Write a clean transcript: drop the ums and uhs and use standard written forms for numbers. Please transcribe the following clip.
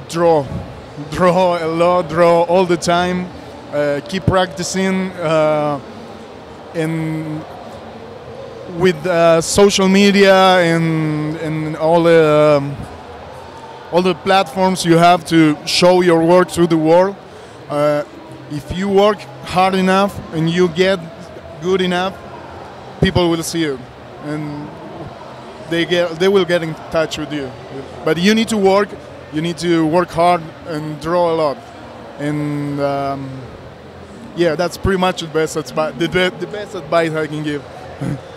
draw a lot, draw all the time, keep practicing, and with social media and all the platforms you have to show your work to the world. If you work hard enough and you get good enough, people will see you, and they will get in touch with you. But you need to work. You need to work hard and draw a lot. And yeah, that's pretty much the best advice I can give.